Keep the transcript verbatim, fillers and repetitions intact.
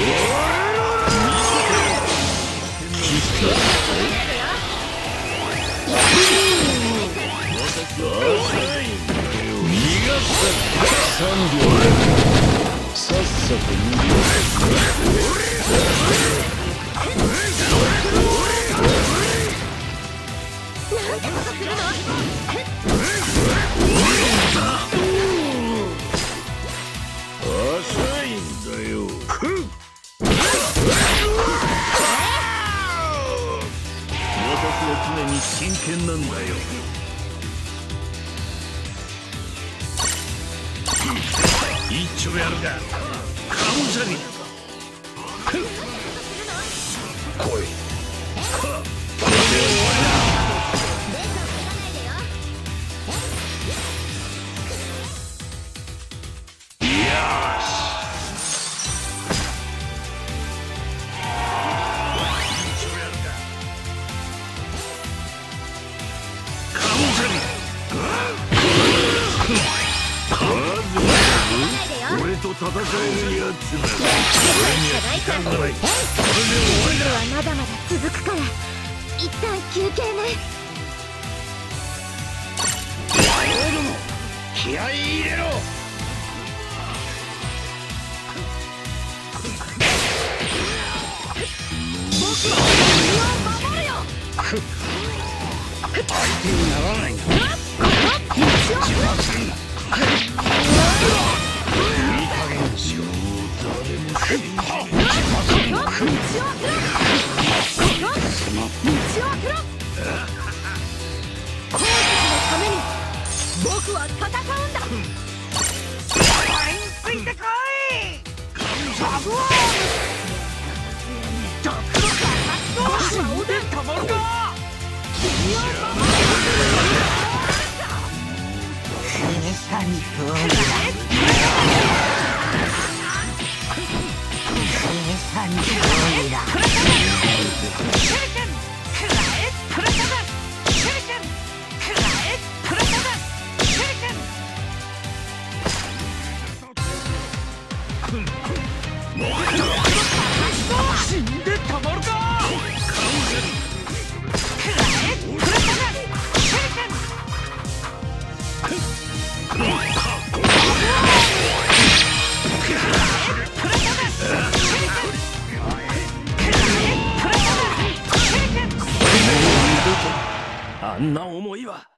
さんびょうさっさと逃げ浅いんだよ。私は常に真剣なんだよ。一丁やるか。カムサに来い。これで終わりだ。俺と戦えるやつだ。俺には時間がない。これで終わりだ。はまだまだ続くから一旦休憩ね。おいども、気合い入れろ。僕は君を守るよ。相手にならないんだ。邪魔するな。いい加減にしよう。誰も信じない。道を開けろ。皇族のために僕は戦うんだ。前についてこい。サブワーム。ドクロか。僕はおでんたまるか。君を守る。さんぷんさんぷんだ。死んでたまるか。あんな思いは